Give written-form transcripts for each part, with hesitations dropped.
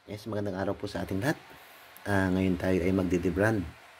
Yes, magandang araw po sa ating lahat. Ngayon tayo ay magdidebrand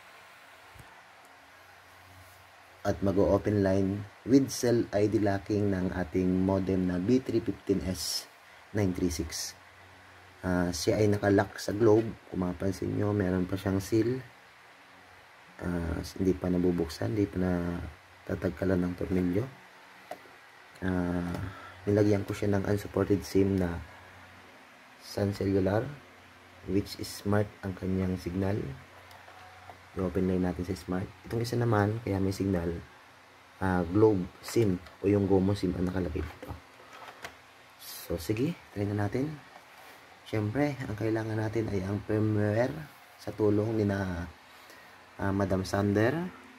at mag-open line with cell ID locking ng ating modem na B315S936. Siya ay nakalock sa globe. Kung mapansin nyo, meron pa siyang seal. Hindi pa nabubuksan, hindi pa natatagkalan ng tornilyo. Nilagyan ko siya ng unsupported SIM na Sun Cellular, which is smart ang kanyang signal. I-open line natin sa smart. Itong isa naman, kaya may signal, Globe SIM o yung GOMO SIM ang nakalagay dito. So sige, try na natin. Siyempre, ang kailangan natin ay ang firmware sa tulong ni Madam Sander,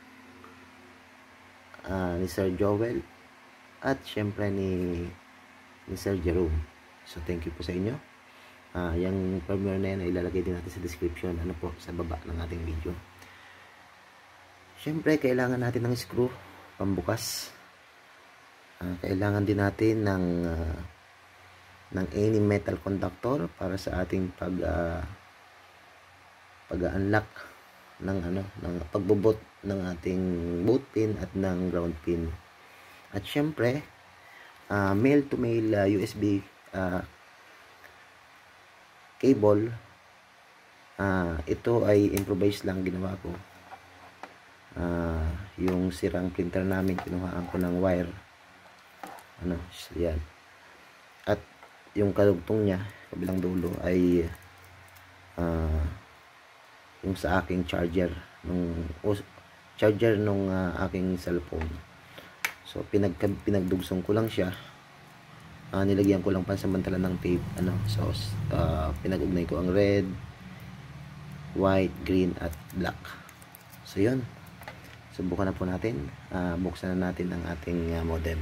ni Sir Joel, at siyempre ni Sir Jerome. So thank you po sa inyo. Yung firmware na yan ay ilalagay din natin sa description, sa baba ng ating video. Siyempre, kailangan natin ng screw pambukas. Kailangan din natin ng any metal conductor para sa ating pag-unlock ng pagbubot ng ating boot pin at ng ground pin. At siyempre, male to male USB cable. Ito ay improvise lang ginawa ko. Yung sirang printer namin, kinuhaan ko ng wire. Yan. At yung kalugtong niya, kabilang dulo, ay yung sa aking charger nung aking cellphone. So pinagdugsong ko lang siya. Nilagyan ko lang pansamantala ng tape. Pinag-ugnay ko ang red, white, green at black. So yun, subukan na po natin. Buksan na natin ang ating modem.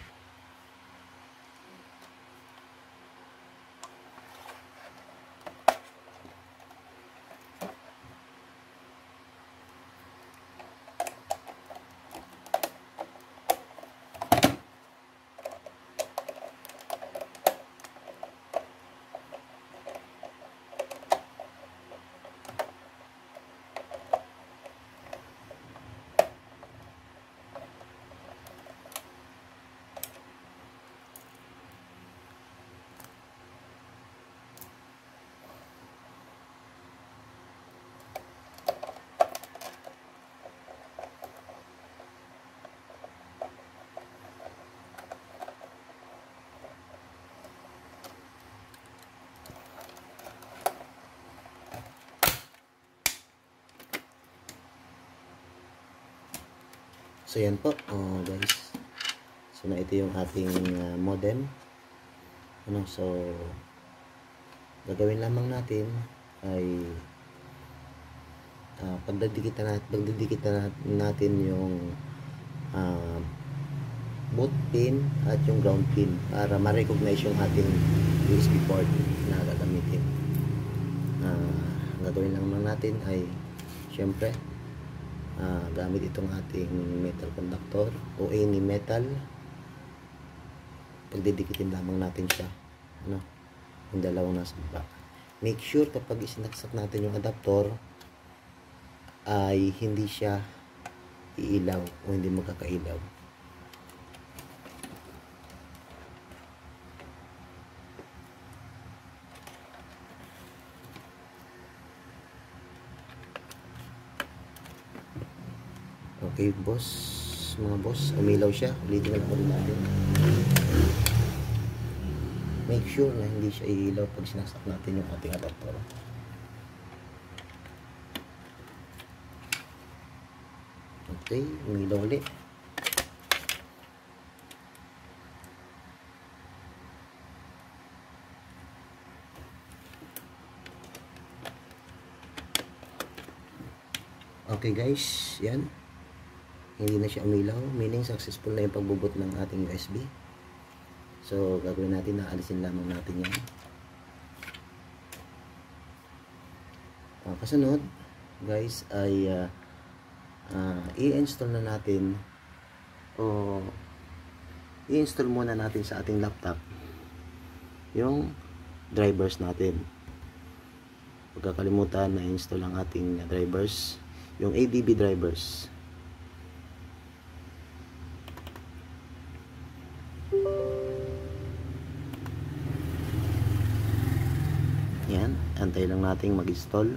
So yan po, guys. So na ito yung ating modem. So gagawin lamang natin ay pagdidikit natin yung boot pin at yung ground pin para ma-recognize yung ating USB port na gagamitin. Gagawin lang natin ay syempre gamit itong ating metal conductor o any metal. Pagdidikitin lamang natin siya, yung dalawang nasa baba. Make sure kapag isinaksak natin yung adapter ay hindi siya iilaw o hindi magkakailaw. Okay, mga boss, umilaw siya. Ulitin na lang ulit natin. Make sure na hindi siya iilaw pag sinasak natin yung ating adapter. Okay, umilaw ulit. Okay guys, yan. Hindi na siya umilaw, meaning successful na yung pagbubot ng ating USB. So gagawin natin, naalisin lamang natin yan. Kasunod guys ay i-install na natin o i-install muna natin sa ating laptop yung drivers natin. huwag kakalimutan na install ang ating drivers, yung ADB drivers. Yan, antay lang nating mag-install.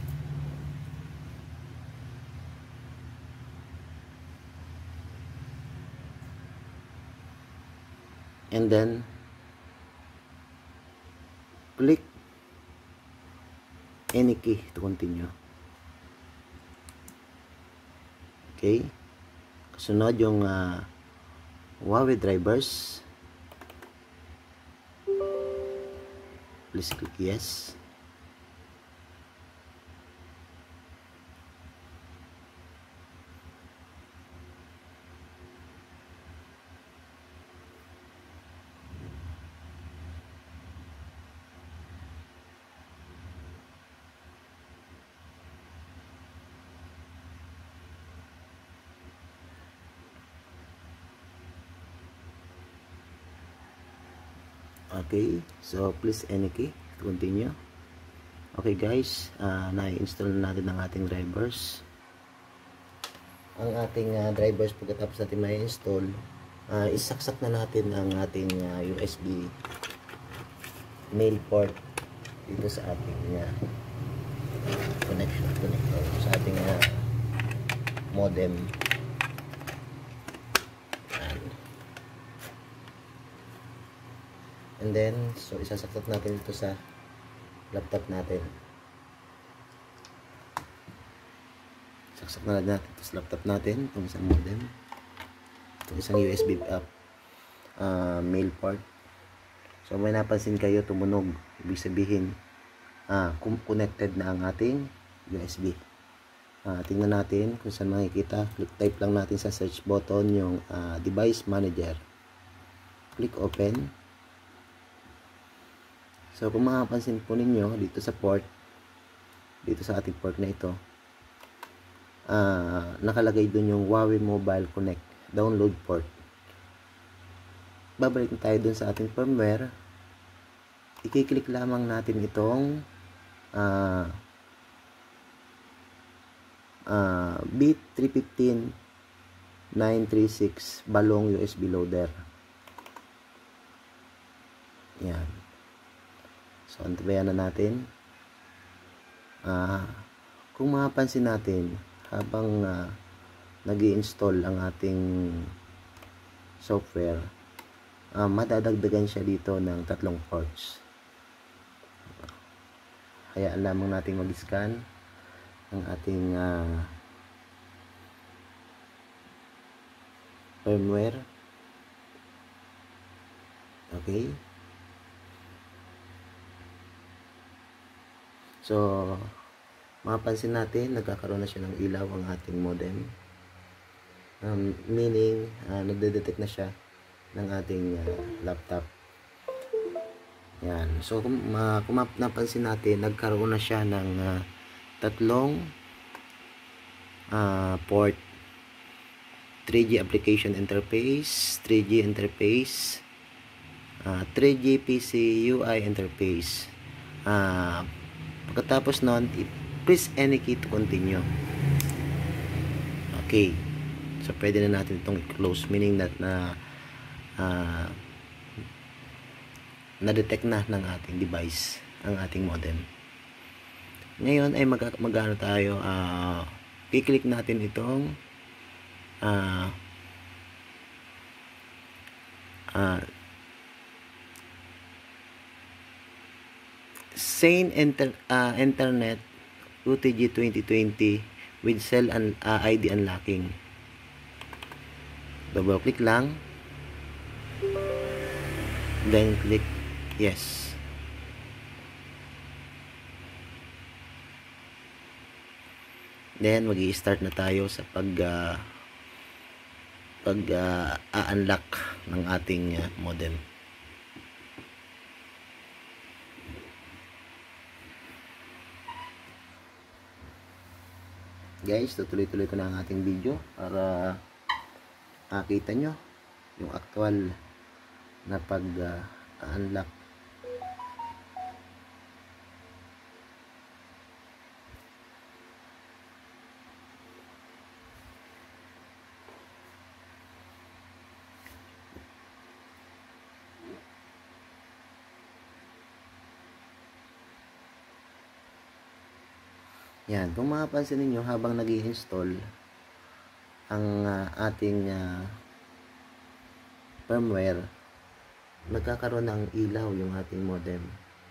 And then click any key to continue. Okay, kasunod yung Huawei drivers. Please click yes. Okay, so please any key to continue. Okay guys, na-install na natin ang ating drivers. Ang ating drivers, pagkatapos natin ma-install, isaksak na natin ang ating USB mail port dito sa ating connector sa ating modem. And then, so isasaksak natin ito sa laptop natin. Saksak na natin ito sa laptop natin, itong isang modem. Itong isang USB mail port. So may napansin kayo tumunog. Ibig sabihin, connected na ang ating USB. Tingnan natin kung saan makikita. Click type lang natin sa search button yung device manager. Click open. So kung makapansin po ninyo dito sa port, dito sa ating port na ito, nakalagay dun yung Huawei Mobile Connect download port. Babalik tayo dun sa ating firmware. I-click lamang natin itong B315-936 balong USB loader. Yan. So, antabayan na natin. Kung mapapansin natin, habang nag-i-install ang ating software, madadagdagan siya dito ng 3 ports. Hayaan lamang natin mag-scan ang ating firmware. Okay. So, mapapansin natin, nagkakaroon na siya ng ilaw ang ating modem. Meaning, nagde-detect na siya ng ating laptop. Yan. So, kung napansin natin, nagkaroon na siya ng 3 port. 3G application interface, 3G interface, 3G PC UI interface. Pagkatapos nun, press any key to continue. Okay. So, pwede na natin itong i-close. Meaning that na-detect na ng ating device, ang ating modem. Ngayon ay mag-ano tayo, i-click natin itong Sane Internet UTG 2020 with cell and ID unlocking. Double click lang, then click yes. Then magi-start na tayo sa unlock ng ating modem. Guys, tutuloy-tuloy ko na ang ating video para makita nyo yung actual na pag-unlock. Yan, kung mapapansin ninyo habang nag-i-install ang ating firmware, nagkakaroon ng ilaw yung ating modem.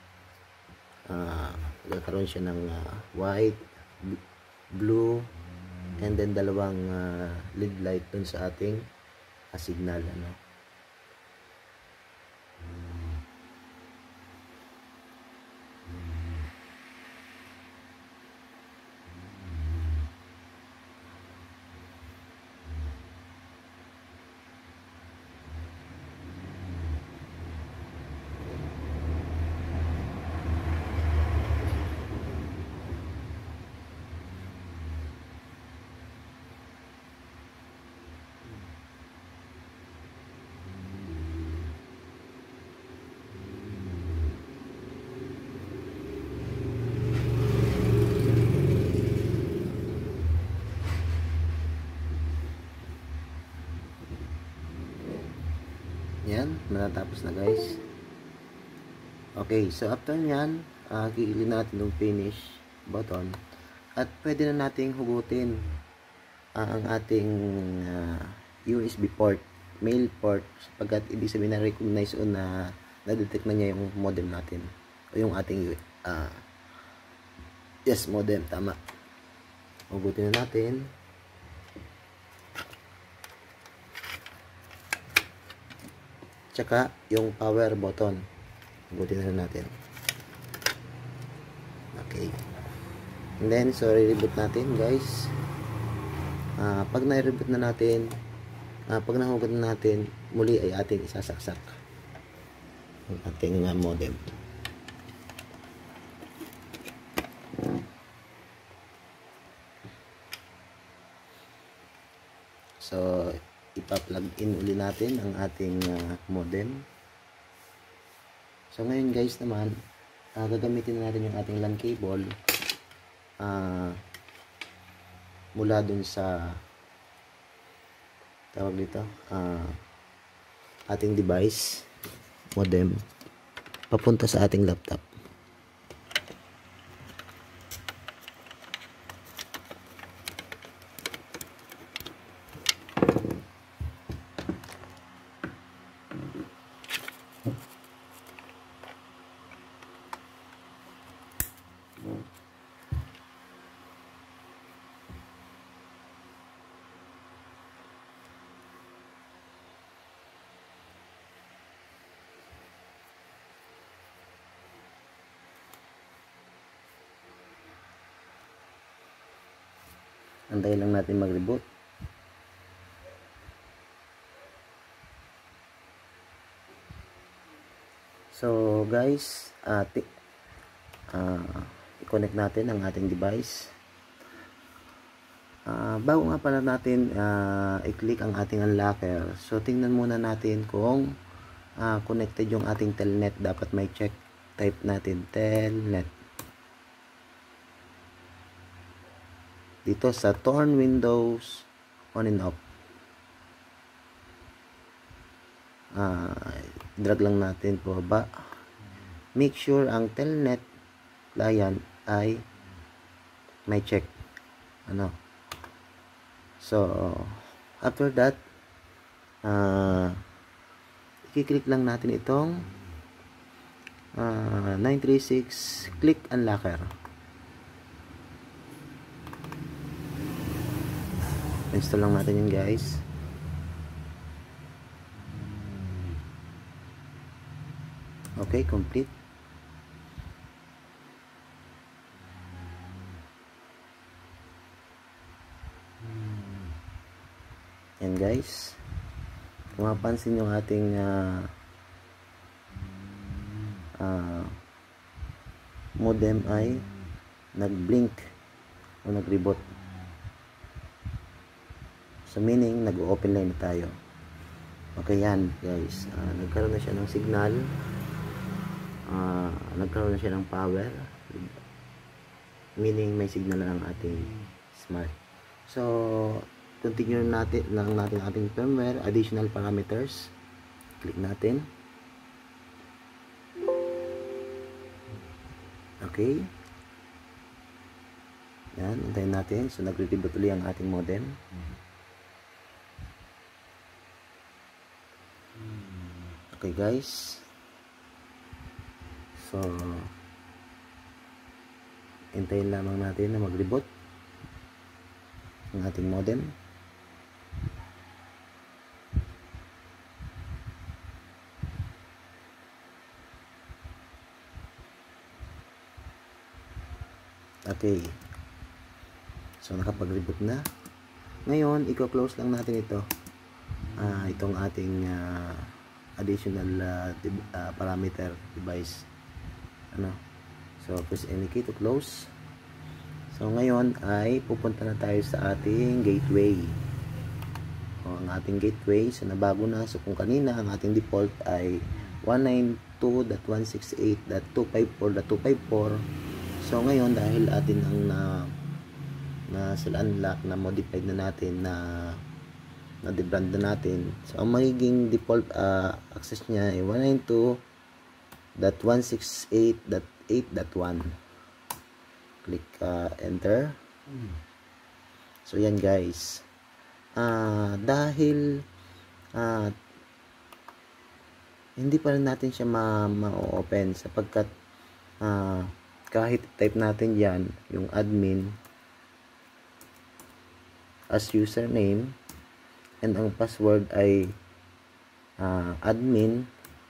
Nagkakaroon siya ng white, blue, and then dalawang LED light dun sa ating signal, ano. Yan, natatapos na guys. Okay, so after nyan, kiilin natin yung finish button at pwede na nating hugutin ang ating USB port, mail port, sapagkat ibig sabihin na recognize o na-detect na niya yung modem natin o yung ating yes, modem, tama. Hugutin na natin. Tsaka yung power button, hugutin na natin. Okay, and then so re-reboot natin guys. Pag na-reboot na natin, pag nahugot na natin, muli ay ating isasaksak ang ating modem. So ipa-plug in uli natin ang ating modem. So ngayon guys naman, gagamitin na natin yung ating LAN cable mula dun sa tawag dito ating device modem papunta sa ating laptop. Antayin lang natin mag-reboot. So guys, i-connect natin ang ating device. Bago nga pala natin i-click ang ating unlocker, so tingnan muna natin kung connected yung ating telnet. Dapat may check. Type natin telnet dito sa turn windows on and off. Drag lang natin po ba. Make sure ang telnet client ay may check, ano. So after that, i-click lang natin itong 936 click unlocker. Install lang natin yun guys. Okay, complete. Yan guys, kung mapansin yung ating modem ay nag-blink o nag-reboot. So meaning nag-open line na tayo. Okay, yan guys, nagkaroon na siya ng signal, nagkaroon na siya ng power, meaning may signal na ang ating smart. So continue natin ating firmware, additional parameters, click natin. Okay, Yan, antayin natin. So, nagre-reboot ulit ang ating modem. Okay guys. So, antayin lamang natin na mag-reboot ang ating modem. Okay. So, nakapag-reboot na. Ngayon, i-close lang natin ito. Itong ating additional parameter device. So, press any key to close. So, ngayon ay pupunta na tayo sa ating gateway. Ang ating gateway, so nabago na. So, kung kanina ang ating default ay 192.168.254.254. So, ngayon dahil atin ang unlock na modified na natin na debrand na natin. So, ang magiging default access niya ay 192.168.8.1. Click enter. So, yan guys. Dahil hindi pa rin natin siya ma-open sapagkat kahit type natin yan yung admin as username and ang password ay admin,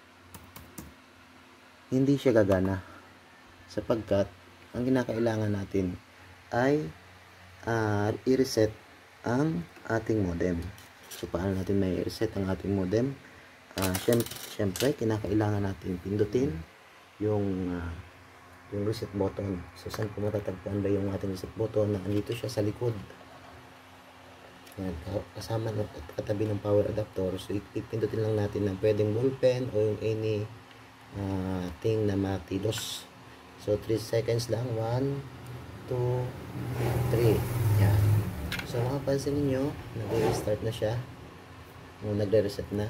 hindi siya gagana sapagkat ang kinakailangan natin ay i-reset ang ating modem. So, paano natin may reset ang ating modem? Siyempre, kinakailangan natin pindutin yung reset button. So, saan po matatagpuan ba yung ating reset button? Nandito siya sa likod. Yan, kasama katabi ng power adapter. So, ipindutin lang natin ng pwedeng ballpen o yung any thing na matilos. So, 3 seconds lang. 1, 2, 3. Yan. So, makapansin ninyo, nag-restart na siya. O, nagre-reset na.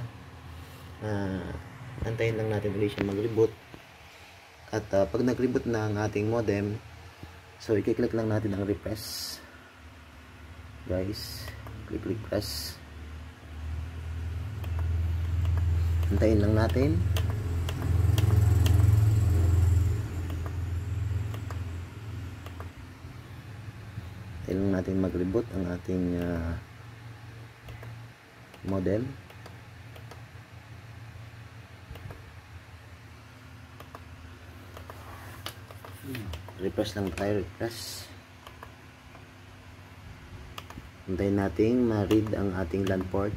Antayin lang natin ulit siya mag-reboot. At pag nag-reboot na ang ating modem, so, i-click lang natin ang refresh. Guys, click press. Antayin lang natin. Antayin lang natin mag-reboot ang ating modem. Refresh lang tayo, refresh. Antayin natin ma-read ang ating LAN port.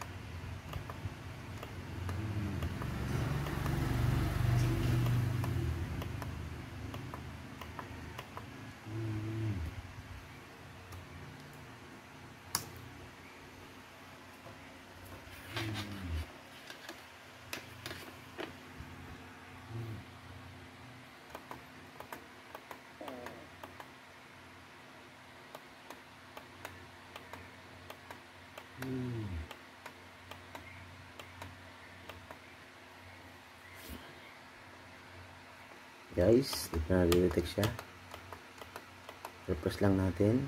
Guys, dito na detect siya. Refresh lang natin.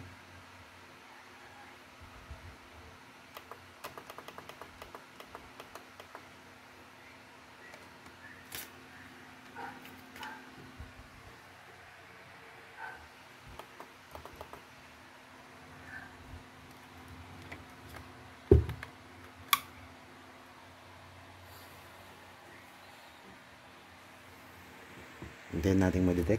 Hintayin natin ma-detect.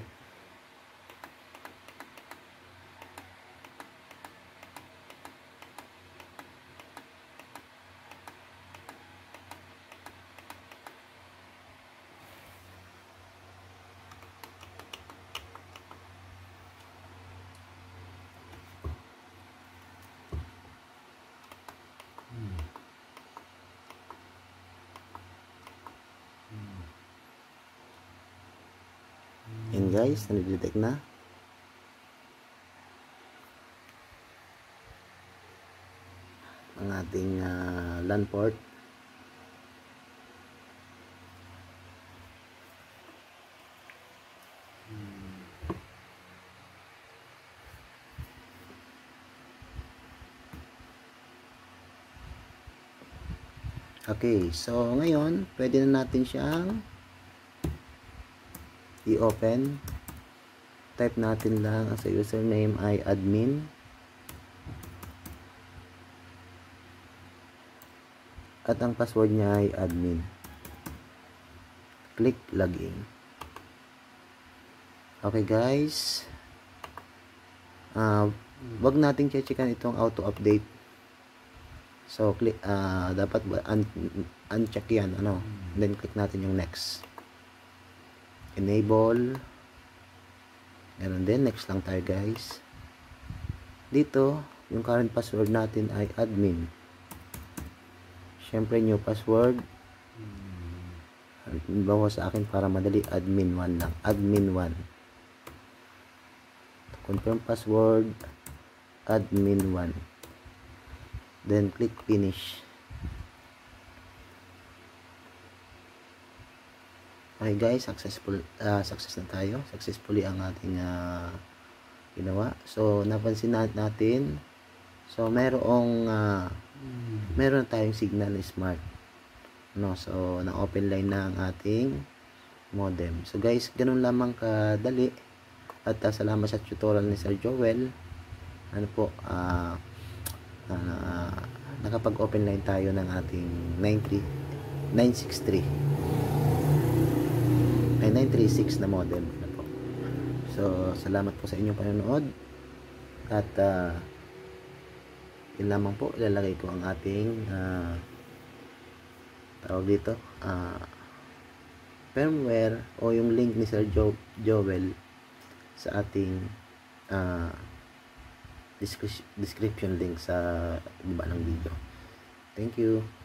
And guys, na-detect na. Ang ating LAN port. Okay, so ngayon pwede na natin siyang i-open. Type natin lang ang sa username ay admin at ang password niya ay admin. Click login. Okay guys, wag nating checkan itong auto update. So click, dapat uncheck yan, then click natin yung next, enable, ganun din, next lang tayo guys. Dito yung current password natin ay admin, syempre new password, bawa sa akin para madali, admin1 lang, admin1. Confirm password, admin1, then click finish. Okay guys, success na tayo, successfully ang ating ginawa. So napansin natin, so meron tayong signal smart, so na open line na ang ating modem. So guys, ganun lamang kadali, at salamat sa tutorial ni Sir Joel. Nakapag open line tayo ng ating 936 na modem na po. So salamat po sa inyong panonood, at yun lamang po, ilalagay ko ang ating tawag dito, firmware o yung link ni Sir Joel sa ating description link sa baba ng video. Thank you.